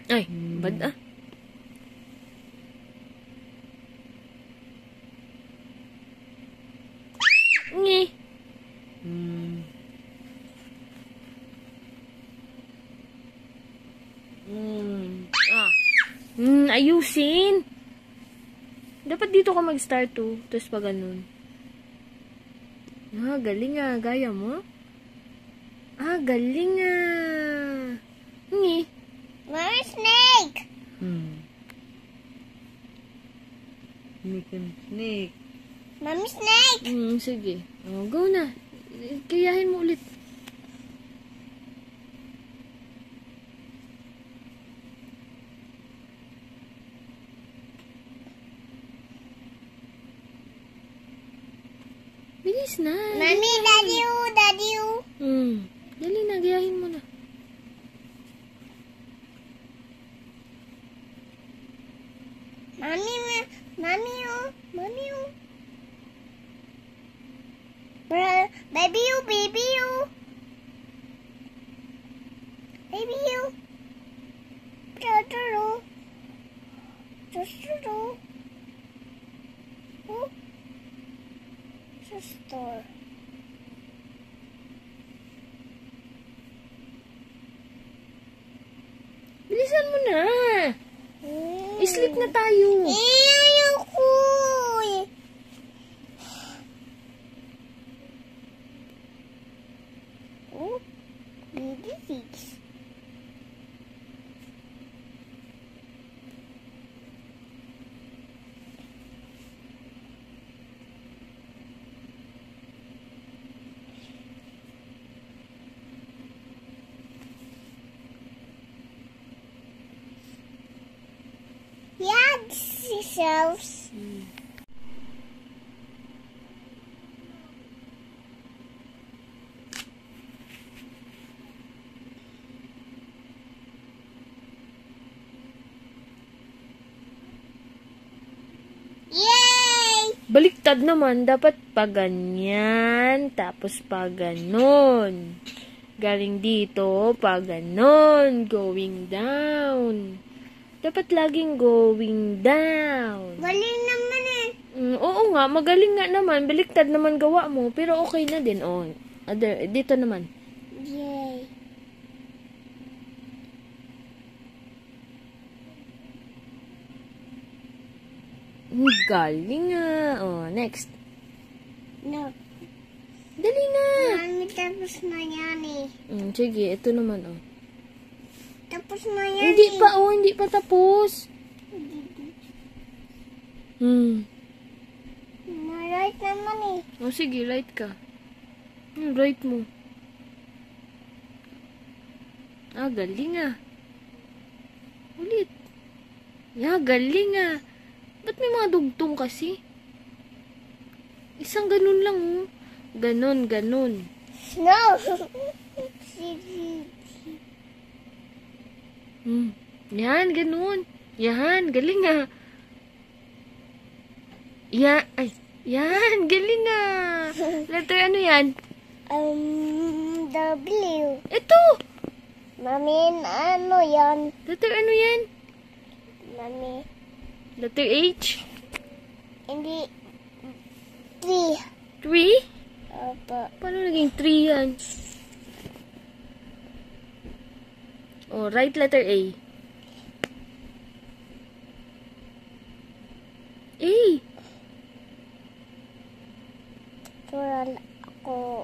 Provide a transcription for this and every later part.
Ay, bad ah. Ngi. Ayusin. Dapat dito ka mag-start to. Tapos pa ganun. Galing ah. Gaya mo? Galing ah. Ngi. Mommy snake! Snake. Mommy snake! Sige. Go na. Kayahin mo ulit. Bilis na. Mommy, daddy. Dali na, gayahin mo na. Mommy. Baby you. Baby you. Sister. Bilisan mo na. Sleep na tayo. Ayoko. Baby fish. Yeah, seashells. Yay! Baliktad naman. Dapat pa ganyan. Tapos pa ganon. Galing dito. Pa ganon. Going down. Dapat laging going down. Galing naman eh. Oo nga, magaling nga naman. Baliktad naman gawa mo. Pero okay na din. Dito naman. Yay. Galing nga. Next. No. Dali na. Mami, tapos na yan eh. Sige, ito naman Tapos na yan Hindi pa tapos. Right naman eh. Sige, light ka. Right mo. Galing ah. Ulit. Galing ah. Ba't may mga dugtong kasi? Isang ganun lang Ganon. No. Yan, ganun. Yan, galing ah. Yan, galing ah. Letter ano yan? W. Ito. Mami, ano yan? Letter ano yan? Mami. Letter H? Hindi. 3. 3? Opo. Paano naging 3 yan? Right letter A. A. Tural ako.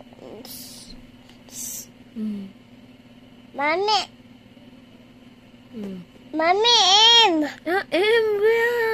Mami. Mami, M. M.